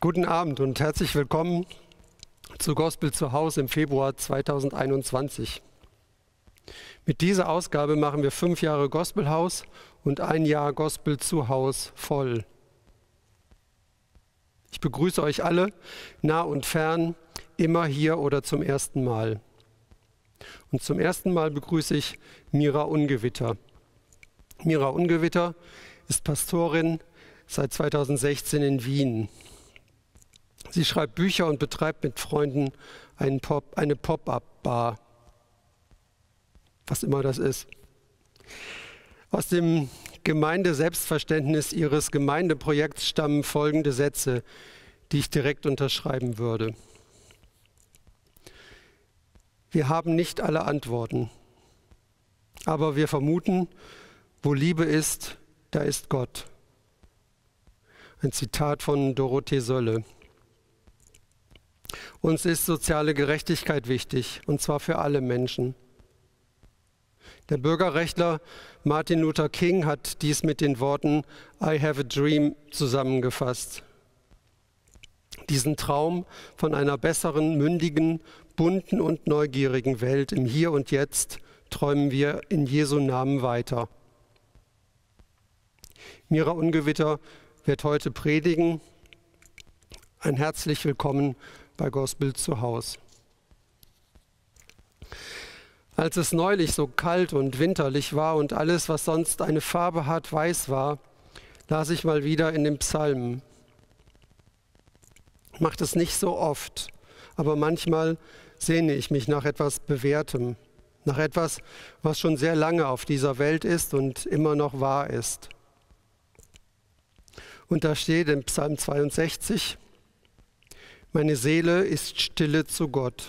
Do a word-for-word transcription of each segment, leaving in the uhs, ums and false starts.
Guten Abend und herzlich willkommen zu Gospel zu Haus im Februar zweitausendeinundzwanzig. Mit dieser Ausgabe machen wir fünf Jahre Gospelhaus und ein Jahr Gospel zu Haus voll. Ich begrüße euch alle, nah und fern, immer hier oder zum ersten Mal. Und zum ersten Mal begrüße ich Mira Ungewitter. Mira Ungewitter ist Pastorin seit zweitausendsechzehn in Wien. Sie schreibt Bücher und betreibt mit Freunden einen Pop, eine Pop-up-Bar. Was immer das ist. Aus dem Gemeindeselbstverständnis ihres Gemeindeprojekts stammen folgende Sätze, die ich direkt unterschreiben würde. Wir haben nicht alle Antworten, aber wir vermuten, wo Liebe ist, da ist Gott. Ein Zitat von Dorothee Sölle. Uns ist soziale Gerechtigkeit wichtig, und zwar für alle Menschen. Der Bürgerrechtler Martin Luther King hat dies mit den Worten I have a dream zusammengefasst. Diesen Traum von einer besseren, mündigen, bunten und neugierigen Welt im Hier und Jetzt träumen wir in Jesu Namen weiter. Mira Ungewitter wird heute predigen. Ein herzlich willkommen bei Gospel zu Haus. Als es neulich so kalt und winterlich war und alles, was sonst eine Farbe hat, weiß war, las ich mal wieder in den Psalmen. Ich mache das nicht so oft, aber manchmal sehne ich mich nach etwas Bewährtem, nach etwas, was schon sehr lange auf dieser Welt ist und immer noch wahr ist. Und da steht in Psalm zweiundsechzig, meine Seele ist stille zu Gott.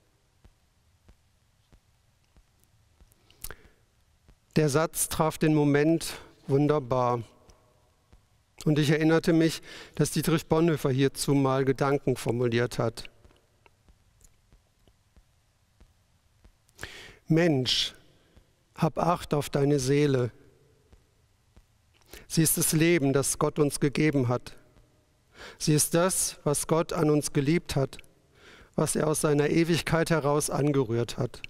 Der Satz traf den Moment wunderbar. Und ich erinnerte mich, dass Dietrich Bonhoeffer hierzu mal Gedanken formuliert hat. Mensch, hab Acht auf deine Seele. Sie ist das Leben, das Gott uns gegeben hat. Sie ist das, was Gott an uns geliebt hat, was er aus seiner Ewigkeit heraus angerührt hat.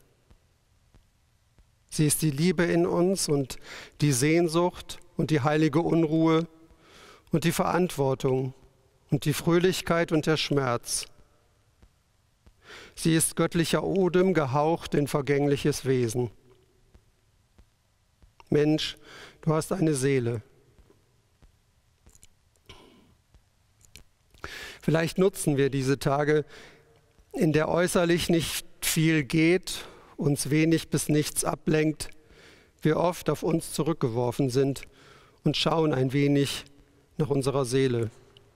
Sie ist die Liebe in uns und die Sehnsucht und die heilige Unruhe und die Verantwortung und die Fröhlichkeit und der Schmerz. Sie ist göttlicher Odem, gehaucht in vergängliches Wesen. Mensch, du hast eine Seele. Vielleicht nutzen wir diese Tage, in der äußerlich nicht viel geht, uns wenig bis nichts ablenkt, wir oft auf uns zurückgeworfen sind und schauen ein wenig nach unserer Seele.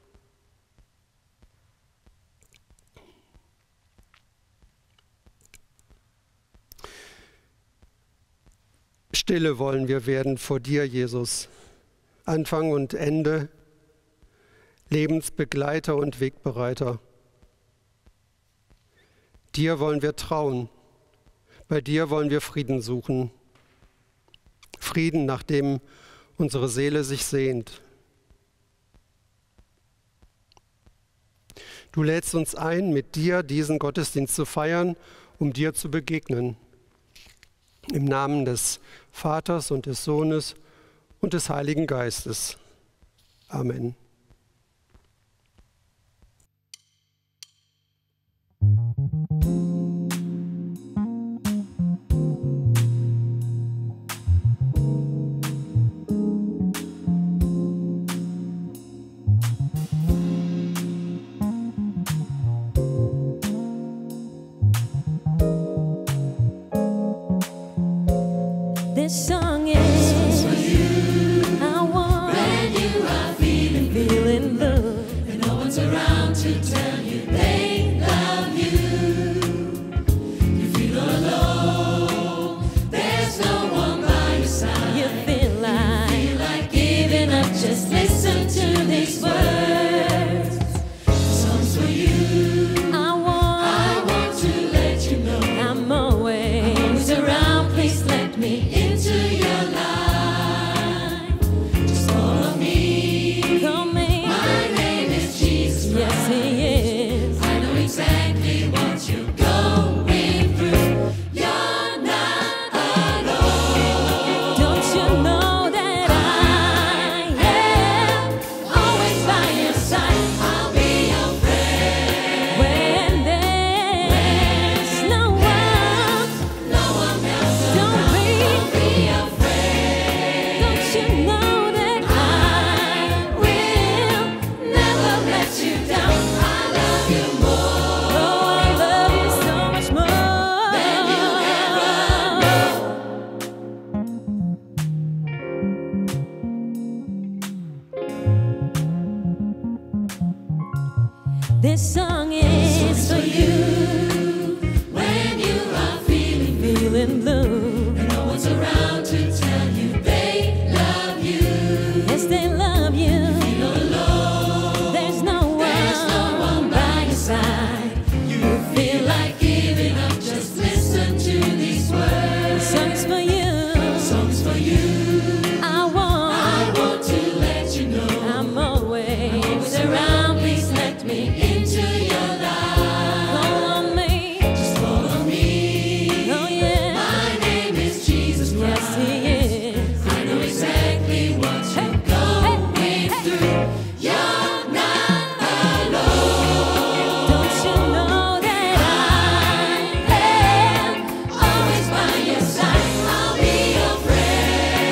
Stille wollen wir werden vor dir, Jesus, Anfang und Ende, Lebensbegleiter und Wegbereiter. Dir wollen wir trauen, bei dir wollen wir Frieden suchen. Frieden, nach dem unsere Seele sich sehnt. Du lädst uns ein, mit dir diesen Gottesdienst zu feiern, um dir zu begegnen. Im Namen des Vaters und des Sohnes und des Heiligen Geistes. Amen. This song is for you. I want when you are feeling, feeling blue, and no one's around to tell you they love you. You feel alone. There's no one by your side. You feel like, you feel like giving up. Just listen to these words. This song's for you. I want, I want to let you know I'm always, always around. Please let me into your life. This song is for you when you are feeling, feeling blue, and no one's around to tell you they love you. Yes, they love you. You feel alone. There's no one, There's no one by your side. You feel like giving up. Just listen to these words. Songs for you. Songs for you. I want. I want to let you know I'm always, I'm always around. Please let me into your life. Call on me. Just call on me. Oh yeah. My name is Jesus Christ. Yes, He is. I know exactly what you're going hey, hey, through. Hey. You're not alone. Don't you know that I am always by your side? I'll be your friend.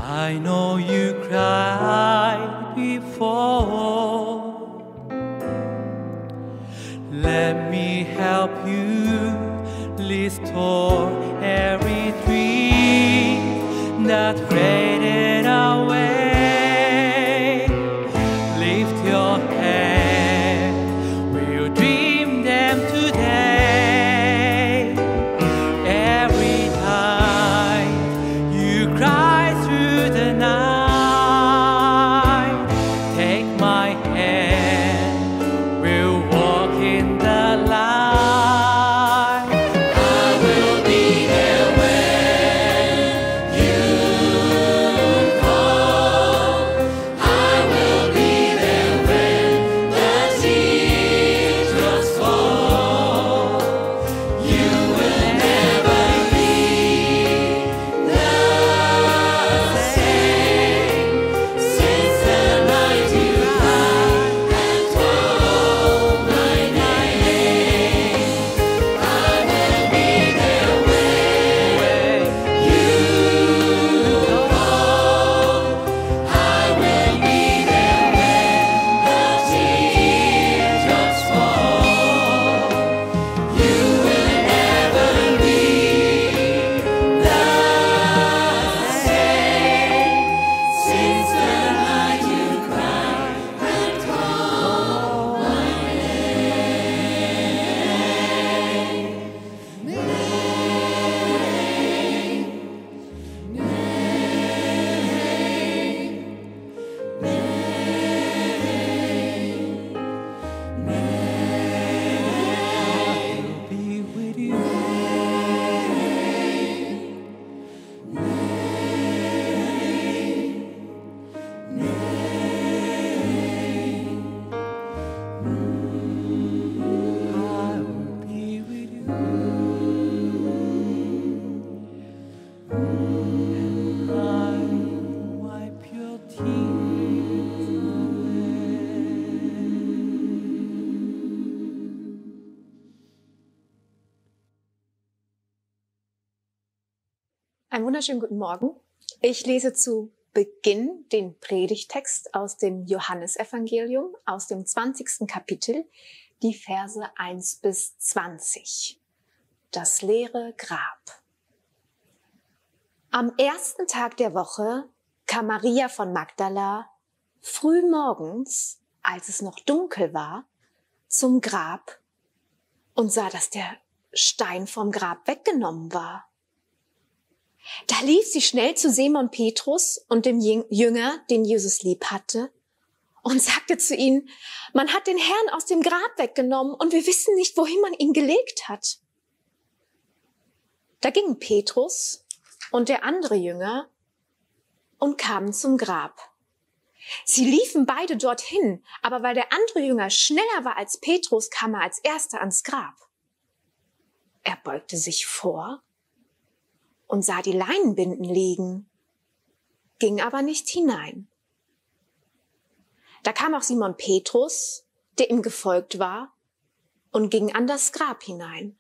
I know you cried before. Let me help you restore every dream that faded away. Lift your head, we'll dream them today. Every time you cry through the night, take my hand, we'll walk in the light. Einen wunderschönen guten Morgen. Ich lese zu Beginn den Predigttext aus dem Johannesevangelium, aus dem zwanzigsten Kapitel, die Verse eins bis zwanzig. Das leere Grab. Am ersten Tag der Woche kam Maria von Magdala früh morgens, als es noch dunkel war, zum Grab und sah, dass der Stein vom Grab weggenommen war. Da lief sie schnell zu Simon Petrus und dem Jünger, den Jesus lieb hatte, und sagte zu ihnen: Man hat den Herrn aus dem Grab weggenommen und wir wissen nicht, wohin man ihn gelegt hat. Da gingen Petrus und der andere Jünger und kamen zum Grab. Sie liefen beide dorthin, aber weil der andere Jünger schneller war als Petrus, kam er als erster ans Grab. Er beugte sich vor und sah die Leinenbinden liegen, ging aber nicht hinein. Da kam auch Simon Petrus, der ihm gefolgt war, und ging an das Grab hinein.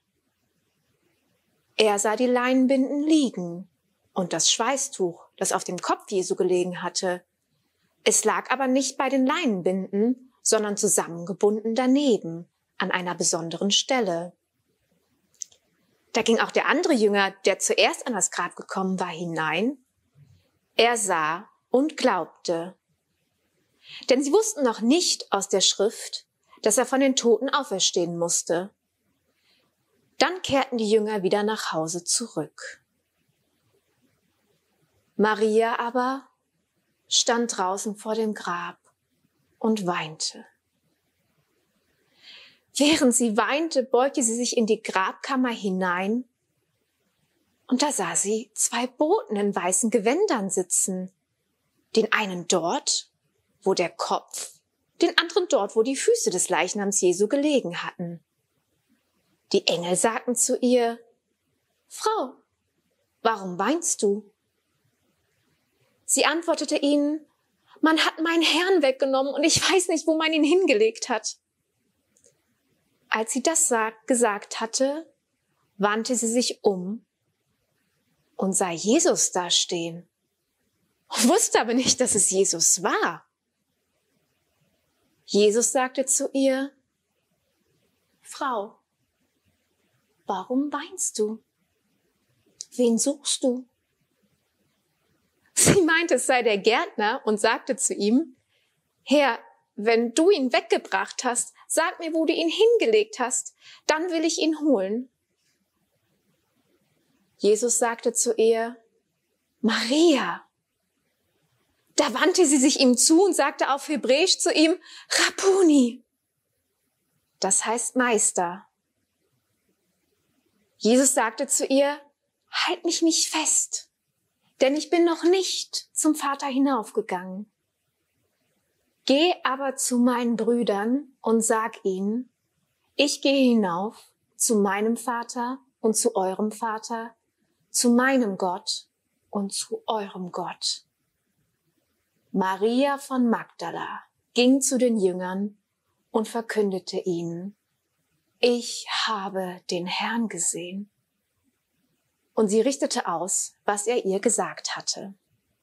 Er sah die Leinenbinden liegen und das Schweißtuch, das auf dem Kopf Jesu gelegen hatte. Es lag aber nicht bei den Leinenbinden, sondern zusammengebunden daneben, an einer besonderen Stelle. Da ging auch der andere Jünger, der zuerst an das Grab gekommen war, hinein. Er sah und glaubte. Denn sie wussten noch nicht aus der Schrift, dass er von den Toten auferstehen musste. Dann kehrten die Jünger wieder nach Hause zurück. Maria aber stand draußen vor dem Grab und weinte. Während sie weinte, beugte sie sich in die Grabkammer hinein und da sah sie zwei Boten in weißen Gewändern sitzen. Den einen dort, wo der Kopf, den anderen dort, wo die Füße des Leichnams Jesu gelegen hatten. Die Engel sagten zu ihr: Frau, warum weinst du? Sie antwortete ihnen: Man hat meinen Herrn weggenommen und ich weiß nicht, wo man ihn hingelegt hat. Als sie das gesagt hatte, wandte sie sich um und sah Jesus da stehen wusste aber nicht, dass es Jesus war. Jesus sagte zu ihr, Frau, warum weinst du? Wen suchst du? Sie meinte, es sei der Gärtner und sagte zu ihm, Herr, wenn du ihn weggebracht hast, sag mir, wo du ihn hingelegt hast, dann will ich ihn holen. Jesus sagte zu ihr, Maria. Da wandte sie sich ihm zu und sagte auf Hebräisch zu ihm, Rabbuni. Das heißt Meister. Jesus sagte zu ihr, halt mich nicht fest, denn ich bin noch nicht zum Vater hinaufgegangen. Geh aber zu meinen Brüdern und sag ihnen, ich gehe hinauf zu meinem Vater und zu eurem Vater, zu meinem Gott und zu eurem Gott. Maria von Magdala ging zu den Jüngern und verkündete ihnen, ich habe den Herrn gesehen. Und sie richtete aus, was er ihr gesagt hatte.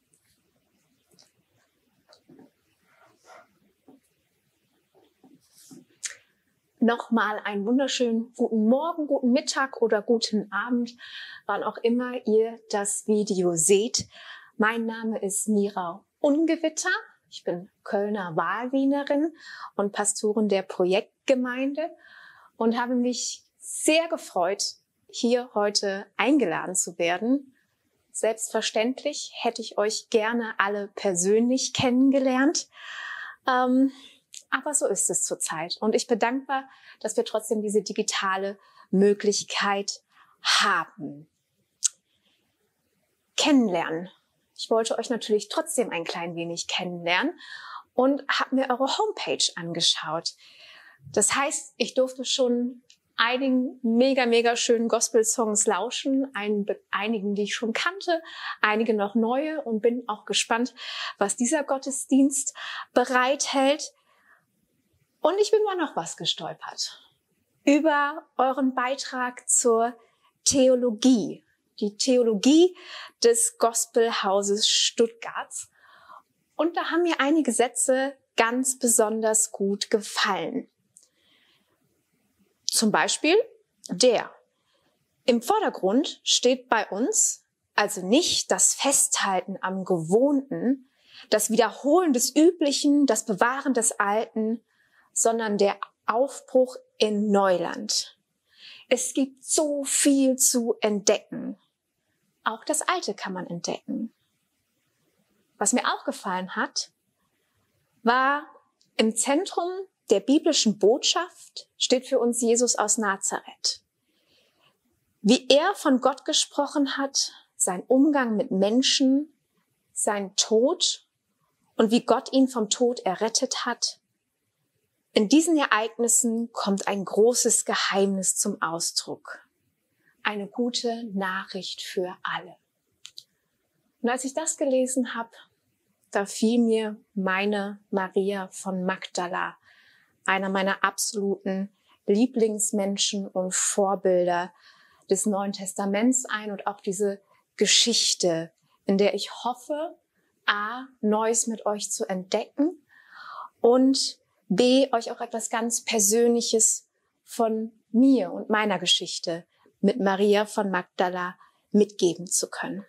Nochmal einen wunderschönen guten Morgen, guten Mittag oder guten Abend, wann auch immer ihr das Video seht. Mein Name ist Mira Ungewitter. Ich bin Kölner Wahlwienerin und Pastorin der Projektgemeinde und habe mich sehr gefreut, hier heute eingeladen zu werden. Selbstverständlich hätte ich euch gerne alle persönlich kennengelernt. Ähm, aber so ist es zurzeit. Und ich bin dankbar, dass wir trotzdem diese digitale Möglichkeit haben. Kennenlernen. Ich wollte euch natürlich trotzdem ein klein wenig kennenlernen und habe mir eure Homepage angeschaut. Das heißt, ich durfte schon einigen mega, mega schönen Gospel-Songs lauschen, ein, einigen, die ich schon kannte, einige noch neue und bin auch gespannt, was dieser Gottesdienst bereithält. Und ich bin mal noch was gestolpert über euren Beitrag zur Theologie, die Theologie des Gospelhauses Stuttgarts. Und da haben mir einige Sätze ganz besonders gut gefallen. Zum Beispiel der. Im Vordergrund steht bei uns also nicht das Festhalten am Gewohnten, das Wiederholen des Üblichen, das Bewahren des Alten, sondern der Aufbruch in Neuland. Es gibt so viel zu entdecken. Auch das Alte kann man entdecken. Was mir auch gefallen hat, war im Zentrum der biblischen Botschaft steht für uns Jesus aus Nazareth. Wie er von Gott gesprochen hat, sein Umgang mit Menschen, sein Tod und wie Gott ihn vom Tod errettet hat. In diesen Ereignissen kommt ein großes Geheimnis zum Ausdruck. Eine gute Nachricht für alle. Und als ich das gelesen habe, da fiel mir meine Maria von Magdala, einer meiner absoluten Lieblingsmenschen und Vorbilder des Neuen Testaments ein und auch diese Geschichte, in der ich hoffe, A, Neues mit euch zu entdecken und B, euch auch etwas ganz Persönliches von mir und meiner Geschichte mit Maria von Magdala mitgeben zu können.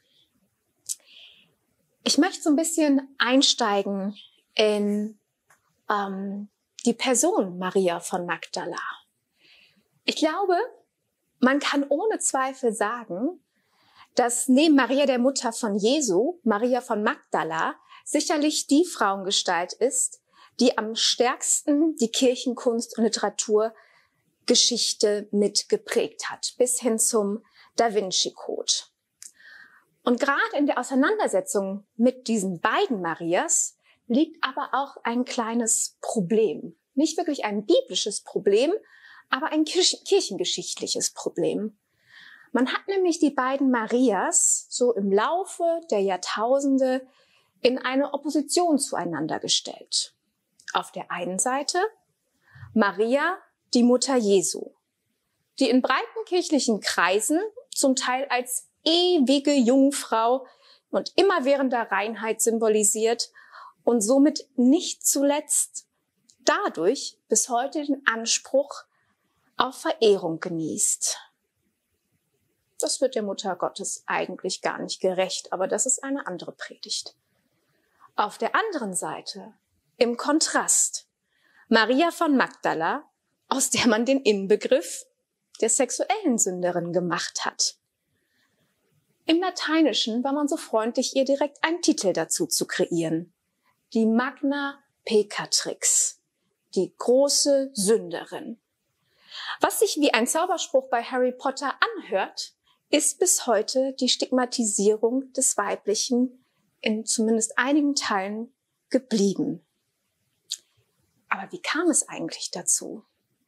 Ich möchte so ein bisschen einsteigen in ähm, die Person Maria von Magdala. Ich glaube, man kann ohne Zweifel sagen, dass neben Maria der Mutter von Jesu, Maria von Magdala, sicherlich die Frauengestalt ist, die am stärksten die Kirchenkunst und Literaturgeschichte mit geprägt hat, bis hin zum Da Vinci Code. Und gerade in der Auseinandersetzung mit diesen beiden Marias liegt aber auch ein kleines Problem. Nicht wirklich ein biblisches Problem, aber ein kirchengeschichtliches Problem. Man hat nämlich die beiden Marias so im Laufe der Jahrtausende in eine Opposition zueinander gestellt. Auf der einen Seite Maria, die Mutter Jesu, die in breiten kirchlichen Kreisen zum Teil als ewige Jungfrau und immerwährender Reinheit symbolisiert und somit nicht zuletzt dadurch bis heute den Anspruch auf Verehrung genießt. Das wird der Mutter Gottes eigentlich gar nicht gerecht, aber das ist eine andere Predigt. Auf der anderen Seite, im Kontrast, Maria von Magdala, aus der man den Inbegriff der sexuellen Sünderin gemacht hat. Im Lateinischen war man so freundlich, ihr direkt einen Titel dazu zu kreieren. Die Magna Peccatrix, die große Sünderin. Was sich wie ein Zauberspruch bei Harry Potter anhört, ist bis heute die Stigmatisierung des Weiblichen in zumindest einigen Teilen geblieben. Aber wie kam es eigentlich dazu?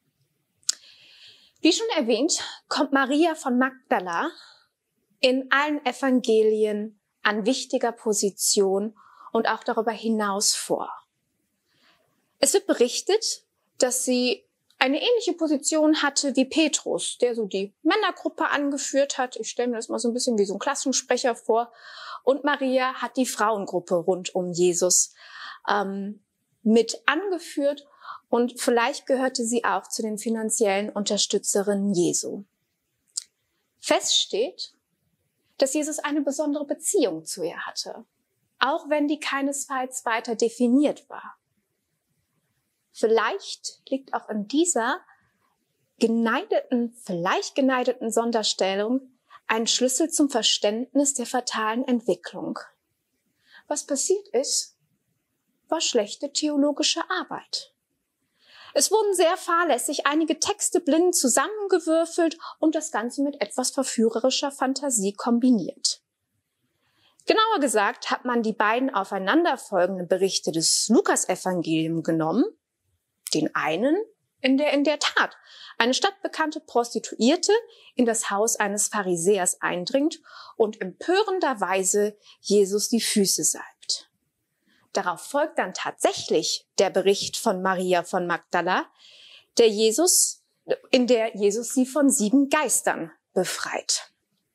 Wie schon erwähnt, kommt Maria von Magdala in allen Evangelien an wichtiger Position und auch darüber hinaus vor. Es wird berichtet, dass sie eine ähnliche Position hatte wie Petrus, der so die Männergruppe angeführt hat. Ich stelle mir das mal so ein bisschen wie so ein Klassensprecher vor. Und Maria hat die Frauengruppe rund um Jesus ähm, mit angeführt. Und vielleicht gehörte sie auch zu den finanziellen Unterstützerinnen Jesu. Fest steht, dass Jesus eine besondere Beziehung zu ihr hatte, auch wenn die keinesfalls weiter definiert war. Vielleicht liegt auch in dieser geneigten, vielleicht geneigten Sonderstellung ein Schlüssel zum Verständnis der fatalen Entwicklung. Was passiert ist, war schlechte theologische Arbeit. Es wurden sehr fahrlässig einige Texte blind zusammengewürfelt und das Ganze mit etwas verführerischer Fantasie kombiniert. Genauer gesagt hat man die beiden aufeinanderfolgenden Berichte des Lukas-Evangeliums genommen, den einen, in der in der Tat eine stadtbekannte Prostituierte in das Haus eines Pharisäers eindringt und empörenderweise Jesus die Füße salbt. Darauf folgt dann tatsächlich der Bericht von Maria von Magdala, der Jesus, in der Jesus sie von sieben Geistern befreit.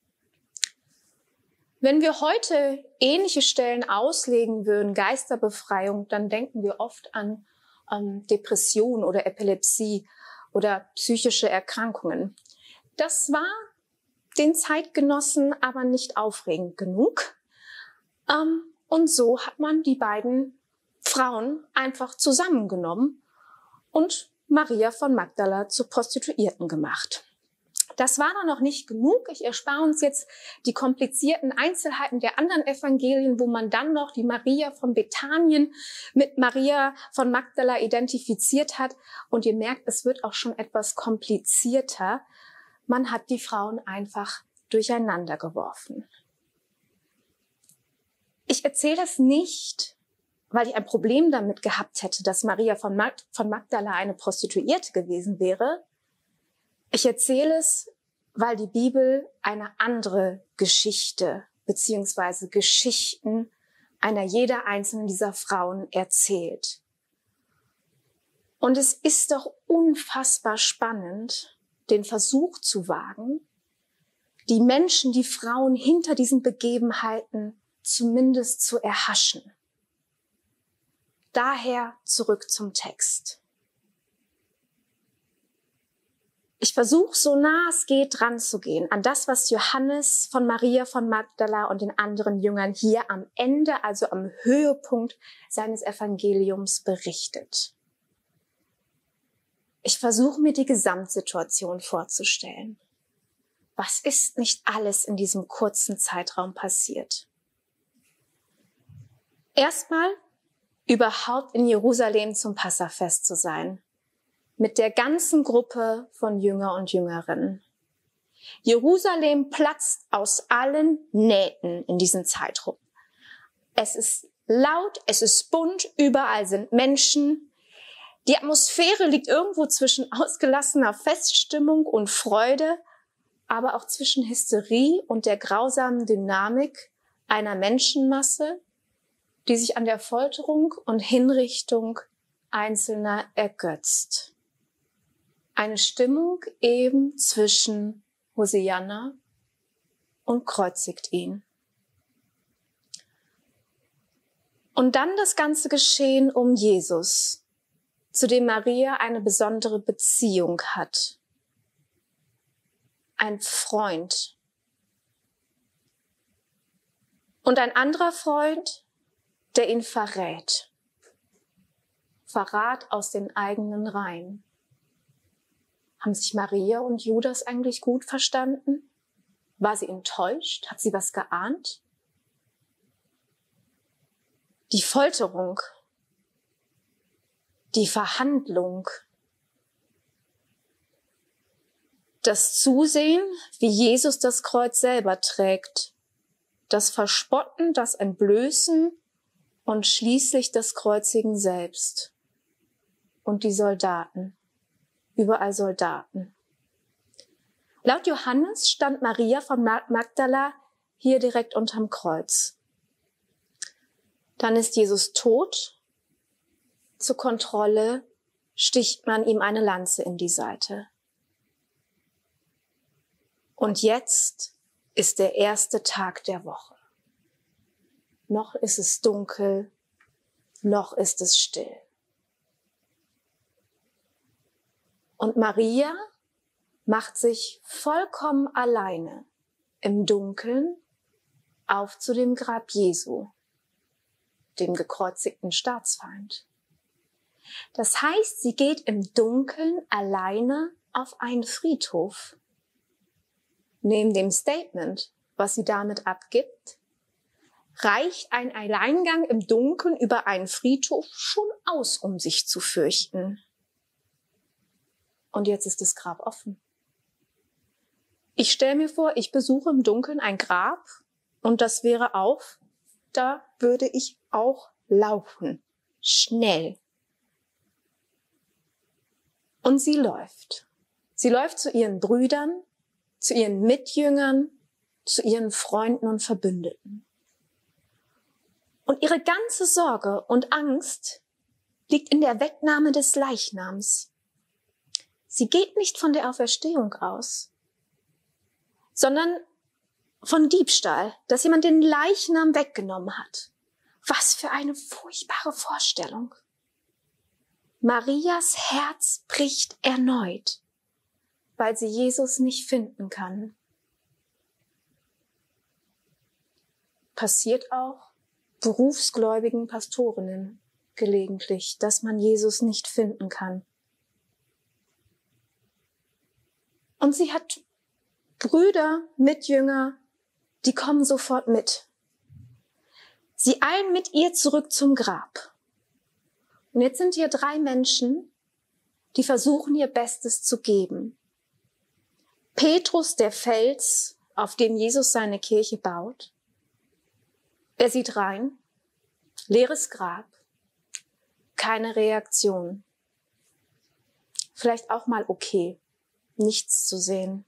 Wenn wir heute ähnliche Stellen auslegen würden, Geisterbefreiung, dann denken wir oft an ähm, Depression oder Epilepsie oder psychische Erkrankungen. Das war den Zeitgenossen aber nicht aufregend genug. Ähm, und so hat man die beiden Frauen einfach zusammengenommen und Maria von Magdala zur Prostituierten gemacht. Das war dann noch nicht genug. Ich erspare uns jetzt die komplizierten Einzelheiten der anderen Evangelien, wo man dann noch die Maria von Bethanien mit Maria von Magdala identifiziert hat. Und ihr merkt, es wird auch schon etwas komplizierter. Man hat die Frauen einfach durcheinander geworfen. Ich erzähle das nicht, weil ich ein Problem damit gehabt hätte, dass Maria von, Mag- von Magdala eine Prostituierte gewesen wäre. Ich erzähle es, weil die Bibel eine andere Geschichte beziehungsweise Geschichten einer jeder einzelnen dieser Frauen erzählt. Und es ist doch unfassbar spannend, den Versuch zu wagen, die Menschen, die Frauen hinter diesen Begebenheiten zumindest zu erhaschen. Daher zurück zum Text. Ich versuche, so nah es geht, ranzugehen an das, was Johannes von Maria von Magdala und den anderen Jüngern hier am Ende, also am Höhepunkt seines Evangeliums berichtet. Ich versuche, mir die Gesamtsituation vorzustellen. Was ist nicht alles in diesem kurzen Zeitraum passiert? Erstmal überhaupt in Jerusalem zum Passafest zu sein. Mit der ganzen Gruppe von Jünger und Jüngerinnen. Jerusalem platzt aus allen Nähten in diesem Zeitraum. Es ist laut, es ist bunt, überall sind Menschen. Die Atmosphäre liegt irgendwo zwischen ausgelassener Feststimmung und Freude, aber auch zwischen Hysterie und der grausamen Dynamik einer Menschenmasse, die sich an der Folterung und Hinrichtung Einzelner ergötzt. Eine Stimmung eben zwischen Hosianna und kreuzigt ihn. Und dann das ganze Geschehen um Jesus, zu dem Maria eine besondere Beziehung hat. Ein Freund. Und ein anderer Freund, der ihn verrät. Verrat aus den eigenen Reihen. Haben sich Maria und Judas eigentlich gut verstanden? War sie enttäuscht? Hat sie was geahnt? Die Folterung, die Verhandlung, das Zusehen, wie Jesus das Kreuz selber trägt, das Verspotten, das Entblößen und schließlich das Kreuzigen selbst. Und die Soldaten, überall Soldaten. Laut Johannes stand Maria von Magdala hier direkt unterm Kreuz. Dann ist Jesus tot. Zur Kontrolle sticht man ihm eine Lanze in die Seite. Und jetzt ist der erste Tag der Woche. Noch ist es dunkel, noch ist es still. Und Maria macht sich vollkommen alleine im Dunkeln auf zu dem Grab Jesu, dem gekreuzigten Staatsfeind. Das heißt, sie geht im Dunkeln alleine auf einen Friedhof. Neben dem Statement, was sie damit abgibt, reicht ein Alleingang im Dunkeln über einen Friedhof schon aus, um sich zu fürchten. Und jetzt ist das Grab offen. Ich stelle mir vor, ich besuche im Dunkeln ein Grab und das wäre auf, da würde ich auch laufen. Schnell. Und sie läuft. Sie läuft zu ihren Brüdern, zu ihren Mitjüngern, zu ihren Freunden und Verbündeten. Und ihre ganze Sorge und Angst liegt in der Wegnahme des Leichnams. Sie geht nicht von der Auferstehung aus, sondern von Diebstahl, dass jemand den Leichnam weggenommen hat. Was für eine furchtbare Vorstellung. Marias Herz bricht erneut, weil sie Jesus nicht finden kann. Passiert auch berufsgläubigen Pastorinnen gelegentlich, dass man Jesus nicht finden kann. Und sie hat Brüder, Mitjünger, die kommen sofort mit. Sie eilen mit ihr zurück zum Grab. Und jetzt sind hier drei Menschen, die versuchen ihr Bestes zu geben. Petrus, der Fels, auf dem Jesus seine Kirche baut. Er sieht rein, leeres Grab, keine Reaktion. Vielleicht auch mal okay, nichts zu sehen.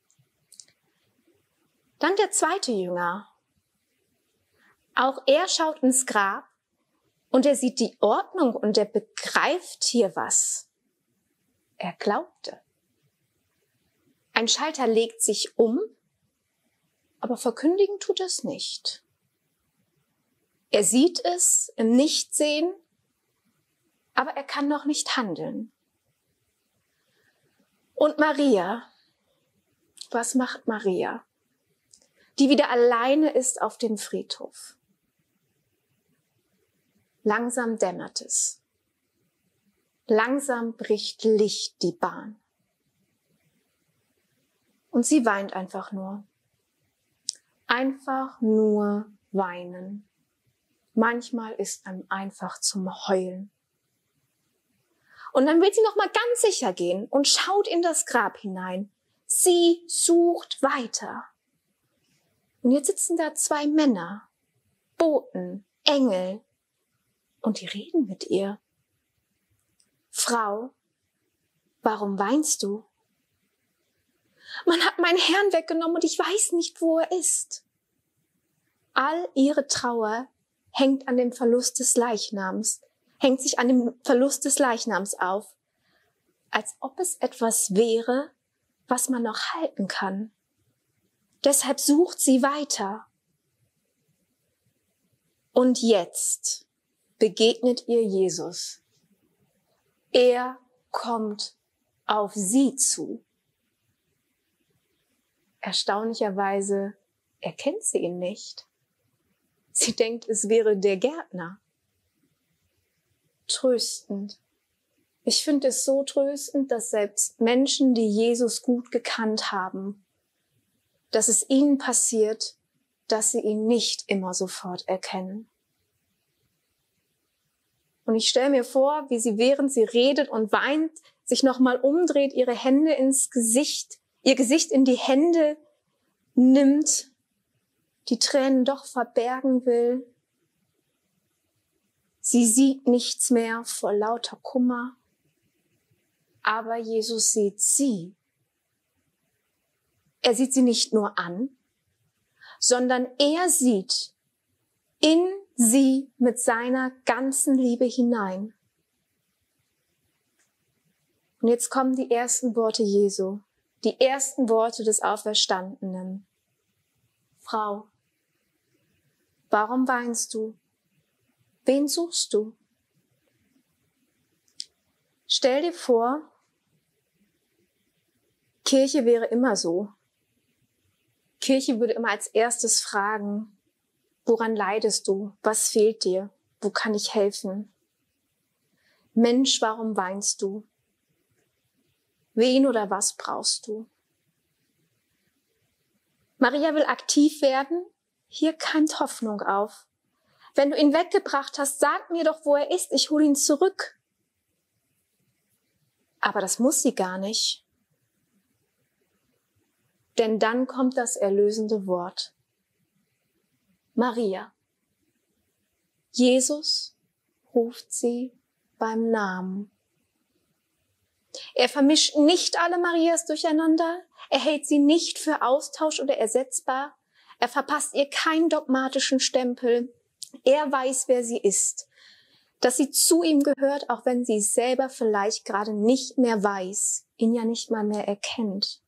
Dann der zweite Jünger. Auch er schaut ins Grab und er sieht die Ordnung und er begreift hier was. Er glaubte. Ein Schalter legt sich um, aber verkündigen tut es nicht. Er sieht es im Nichtsehen, aber er kann noch nicht handeln. Und Maria, was macht Maria, die wieder alleine ist auf dem Friedhof? Langsam dämmert es. Langsam bricht Licht die Bahn. Und sie weint einfach nur. Einfach nur weinen. Manchmal ist einem einfach zum Heulen. Und dann will sie noch mal ganz sicher gehen und schaut in das Grab hinein. Sie sucht weiter. Und jetzt sitzen da zwei Männer, Boten, Engel, und die reden mit ihr. Frau, warum weinst du? Man hat meinen Herrn weggenommen und ich weiß nicht, wo er ist. All ihre Trauer hängt an dem Verlust des Leichnams, hängt sich an dem Verlust des Leichnams auf, als ob es etwas wäre, was man noch halten kann. Deshalb sucht sie weiter. Und jetzt begegnet ihr Jesus. Er kommt auf sie zu. Erstaunlicherweise erkennt sie ihn nicht. Sie denkt, es wäre der Gärtner. Tröstend. Ich finde es so tröstend, dass selbst Menschen, die Jesus gut gekannt haben, dass es ihnen passiert, dass sie ihn nicht immer sofort erkennen. Und ich stelle mir vor, wie sie, während sie redet und weint, sich nochmal umdreht, ihre Hände ins Gesicht, ihr Gesicht in die Hände nimmt, die Tränen doch verbergen will. Sie sieht nichts mehr vor lauter Kummer, aber Jesus sieht sie. Er sieht sie nicht nur an, sondern er sieht in sie mit seiner ganzen Liebe hinein. Und jetzt kommen die ersten Worte Jesu, die ersten Worte des Auferstandenen. Frau, warum weinst du? Wen suchst du? Stell dir vor, Kirche wäre immer so. Kirche würde immer als erstes fragen, woran leidest du? Was fehlt dir? Wo kann ich helfen? Mensch, warum weinst du? Wen oder was brauchst du? Maria will aktiv werden. Hier keimt Hoffnung auf. Wenn du ihn weggebracht hast, sag mir doch, wo er ist. Ich hole ihn zurück. Aber das muss sie gar nicht. Denn dann kommt das erlösende Wort. Maria. Jesus ruft sie beim Namen. Er vermischt nicht alle Marias durcheinander. Er hält sie nicht für Austausch oder ersetzbar. Er verpasst ihr keinen dogmatischen Stempel. Er weiß, wer sie ist. Dass sie zu ihm gehört, auch wenn sie es selber vielleicht gerade nicht mehr weiß, ihn ja nicht mal mehr erkennt.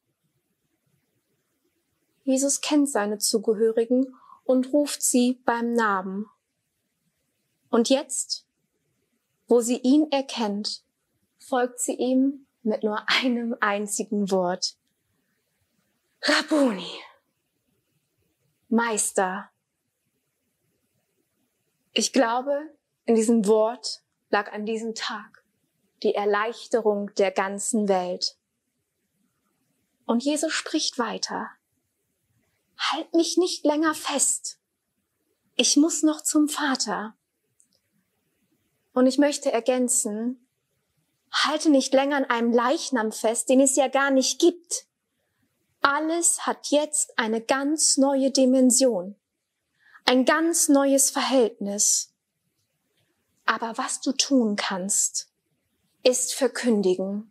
Jesus kennt seine Zugehörigen und ruft sie beim Namen. Und jetzt, wo sie ihn erkennt, folgt sie ihm mit nur einem einzigen Wort. Rabbuni, Meister. Ich glaube, in diesem Wort lag an diesem Tag die Erleichterung der ganzen Welt. Und Jesus spricht weiter. Halt mich nicht länger fest. Ich muss noch zum Vater. Und ich möchte ergänzen, halte nicht länger an einem Leichnam fest, den es ja gar nicht gibt. Alles hat jetzt eine ganz neue Dimension, ein ganz neues Verhältnis. Aber was du tun kannst, ist verkündigen.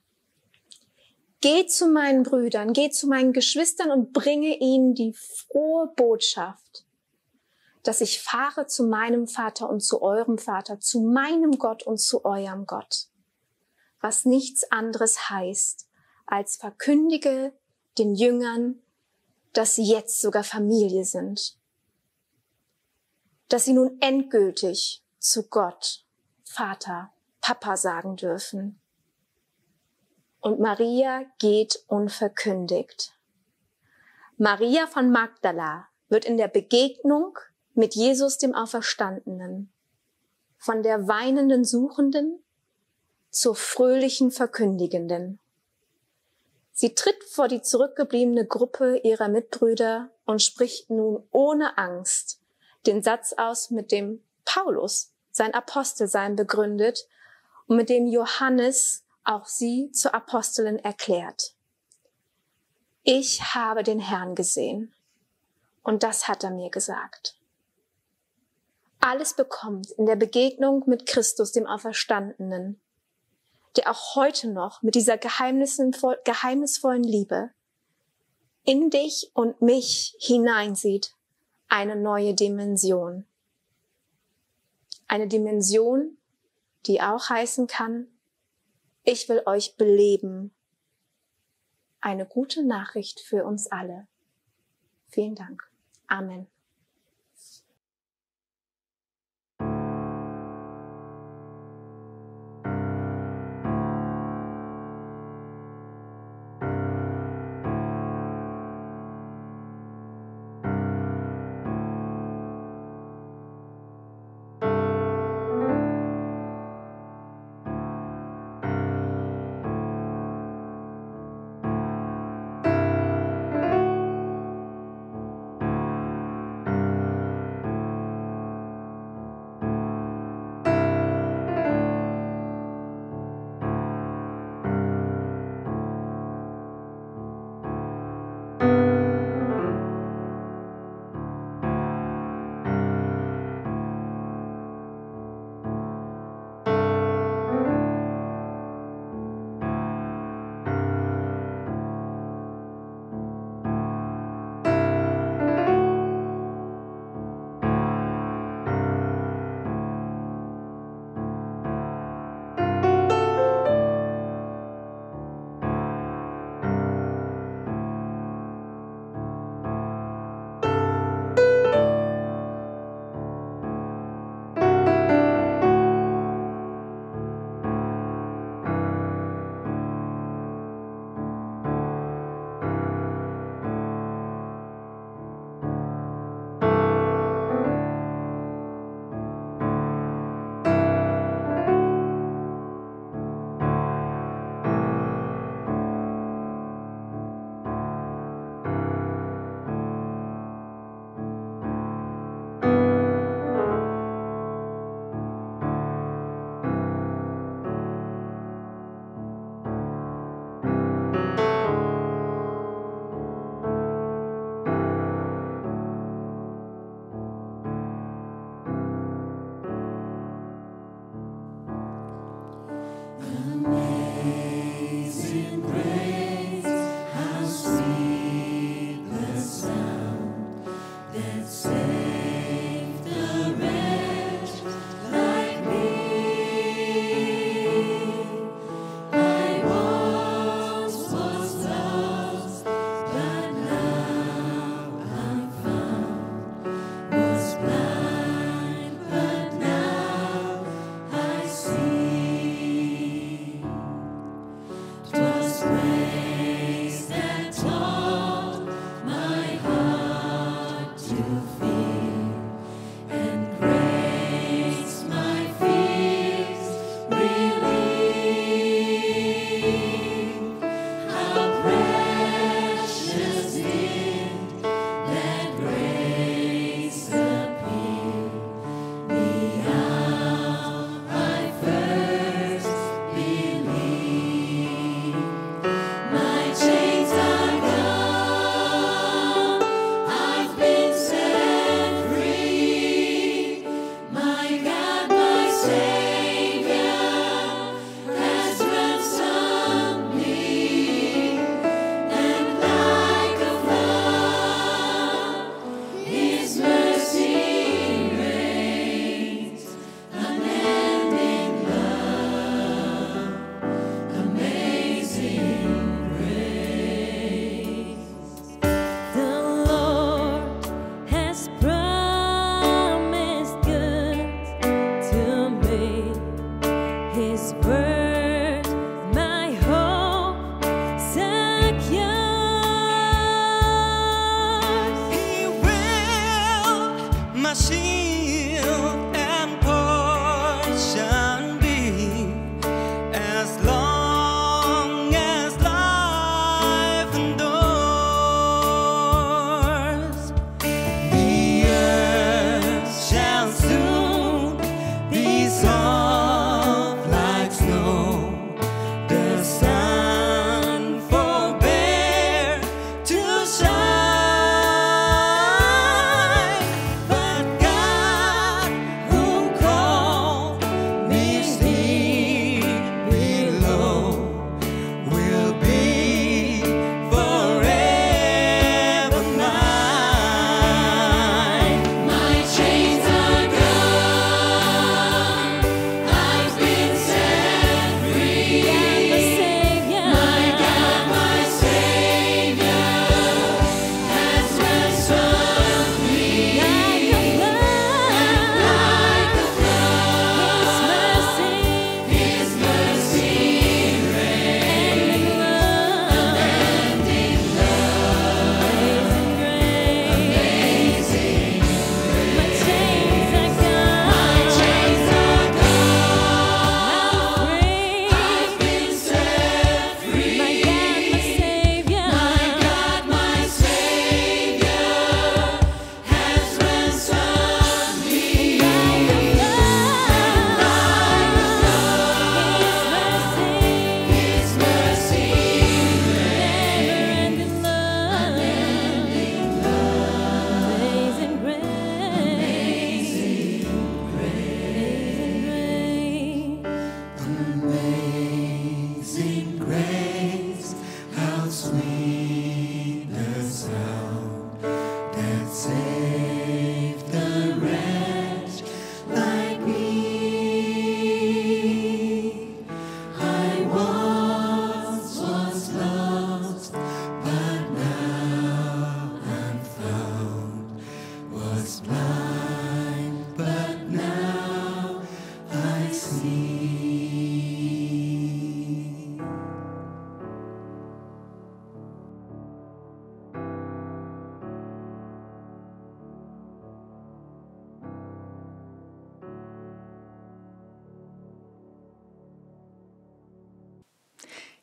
Geh zu meinen Brüdern, geh zu meinen Geschwistern und bringe ihnen die frohe Botschaft, dass ich fahre zu meinem Vater und zu eurem Vater, zu meinem Gott und zu eurem Gott. Was nichts anderes heißt, als verkündige den Jüngern, dass sie jetzt sogar Familie sind. Dass sie nun endgültig zu Gott, Vater, Papa sagen dürfen. Und Maria geht unverkündigt. Maria von Magdala wird in der Begegnung mit Jesus dem Auferstandenen von der weinenden Suchenden zur fröhlichen Verkündigenden. Sie tritt vor die zurückgebliebene Gruppe ihrer Mitbrüder und spricht nun ohne Angst den Satz aus, mit dem Paulus sein Apostelsein begründet und mit dem Johannes auch sie zur Apostelin erklärt. Ich habe den Herrn gesehen und das hat er mir gesagt. Alles bekommt in der Begegnung mit Christus, dem Auferstandenen, der auch heute noch mit dieser geheimnisvollen Liebe in dich und mich hineinsieht, eine neue Dimension. Eine Dimension, die auch heißen kann, ich will euch beleben. Eine gute Nachricht für uns alle. Vielen Dank. Amen.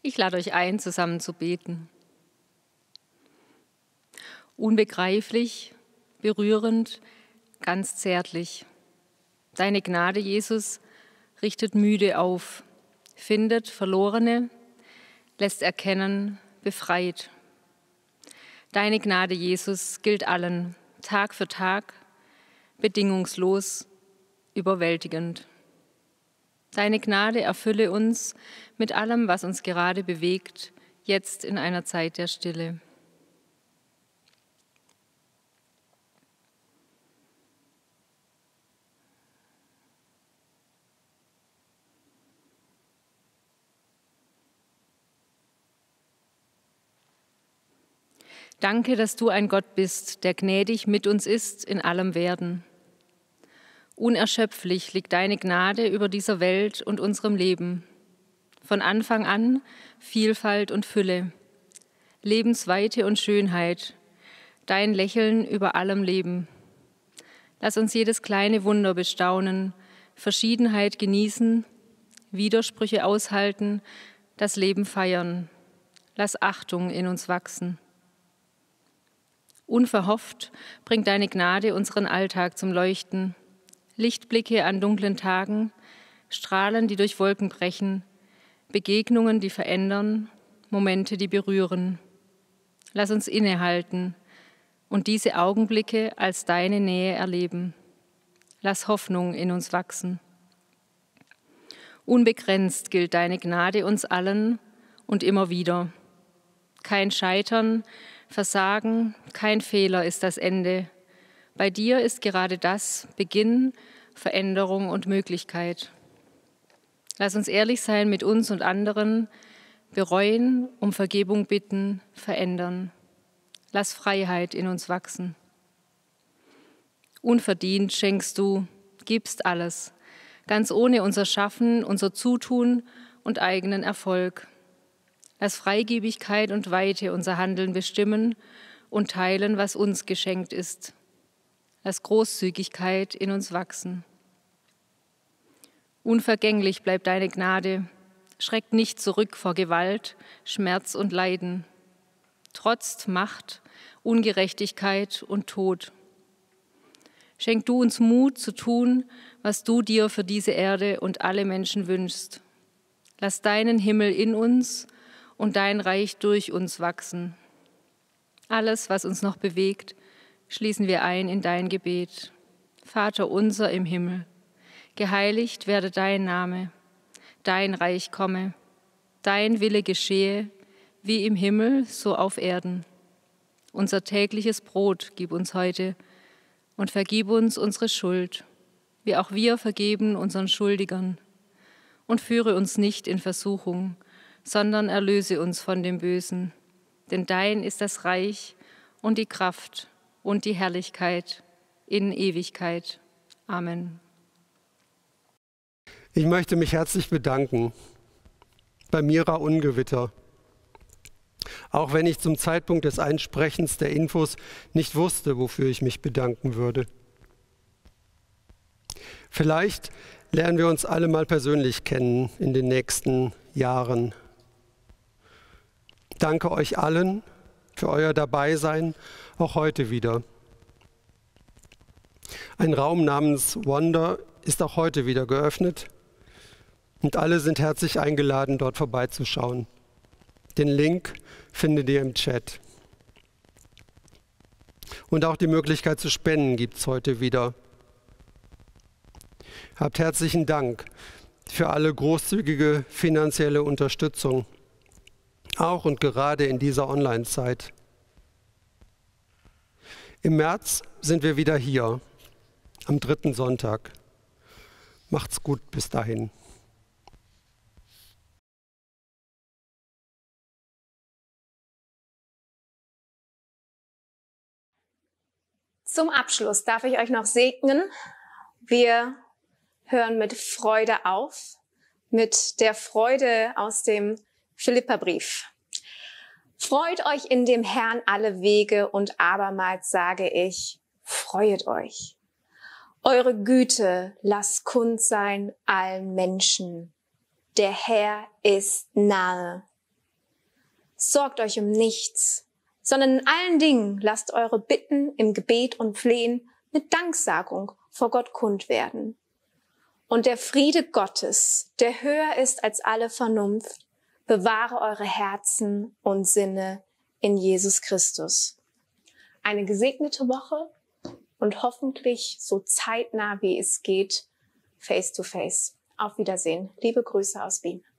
Ich lade euch ein, zusammen zu beten. Unbegreiflich, berührend, ganz zärtlich. Deine Gnade, Jesus, richtet müde auf, findet Verlorene, lässt erkennen, befreit. Deine Gnade, Jesus, gilt allen, Tag für Tag, bedingungslos, überwältigend. Deine Gnade erfülle uns mit allem, was uns gerade bewegt, jetzt in einer Zeit der Stille. Danke, dass du ein Gott bist, der gnädig mit uns ist in allem Werden. Unerschöpflich liegt deine Gnade über dieser Welt und unserem Leben. Von Anfang an Vielfalt und Fülle, Lebensweite und Schönheit, dein Lächeln über allem Leben. Lass uns jedes kleine Wunder bestaunen, Verschiedenheit genießen, Widersprüche aushalten, das Leben feiern. Lass Achtung in uns wachsen. Unverhofft bringt deine Gnade unseren Alltag zum Leuchten. Lichtblicke an dunklen Tagen, Strahlen, die durch Wolken brechen, Begegnungen, die verändern, Momente, die berühren. Lass uns innehalten und diese Augenblicke als deine Nähe erleben. Lass Hoffnung in uns wachsen. Unbegrenzt gilt deine Gnade uns allen und immer wieder. Kein Scheitern, Versagen, kein Fehler ist das Ende. Bei dir ist gerade das Beginn, Veränderung und Möglichkeit. Lass uns ehrlich sein mit uns und anderen, bereuen, um Vergebung bitten, verändern. Lass Freiheit in uns wachsen. Unverdient schenkst du, gibst alles, ganz ohne unser Schaffen, unser Zutun und eigenen Erfolg. Lass Freigebigkeit und Weite unser Handeln bestimmen und teilen, was uns geschenkt ist. Lass Großzügigkeit in uns wachsen. Unvergänglich bleibt deine Gnade, schreckt nicht zurück vor Gewalt, Schmerz und Leiden. Trotzt Macht, Ungerechtigkeit und Tod. Schenk du uns Mut zu tun, was du dir für diese Erde und alle Menschen wünschst. Lass deinen Himmel in uns und dein Reich durch uns wachsen. Alles, was uns noch bewegt, schließen wir ein in dein Gebet. Vater unser im Himmel, geheiligt werde dein Name, dein Reich komme, dein Wille geschehe, wie im Himmel, so auf Erden. Unser tägliches Brot gib uns heute und vergib uns unsere Schuld, wie auch wir vergeben unseren Schuldigern. Und führe uns nicht in Versuchung, sondern erlöse uns von dem Bösen. Denn dein ist das Reich und die Kraft und die Herrlichkeit in Ewigkeit. Amen. Ich möchte mich herzlich bedanken bei Mira Ungewitter. Auch wenn ich zum Zeitpunkt des Einsprechens der Infos nicht wusste, wofür ich mich bedanken würde. Vielleicht lernen wir uns alle mal persönlich kennen in den nächsten Jahren. Danke euch allen für euer Dabeisein, auch heute wieder. Ein Raum namens Wonder ist auch heute wieder geöffnet und alle sind herzlich eingeladen, dort vorbeizuschauen. Den Link findet ihr im Chat. Und auch die Möglichkeit zu spenden gibt es heute wieder. Habt herzlichen Dank für alle großzügige finanzielle Unterstützung, auch und gerade in dieser Online-Zeit. Im März sind wir wieder hier, am dritten Sonntag. Macht's gut bis dahin. Zum Abschluss darf ich euch noch segnen. Wir hören mit Freude auf, mit der Freude aus dem Philipperbrief. Freut euch in dem Herrn alle Wege und abermals sage ich, freuet euch. Eure Güte lasst kund sein allen Menschen. Der Herr ist nahe. Sorgt euch um nichts, sondern in allen Dingen lasst eure Bitten im Gebet und Flehen mit Danksagung vor Gott kund werden. Und der Friede Gottes, der höher ist als alle Vernunft, bewahre eure Herzen und Sinne in Jesus Christus. Eine gesegnete Woche und hoffentlich so zeitnah wie es geht, face to face. Auf Wiedersehen. Liebe Grüße aus Wien.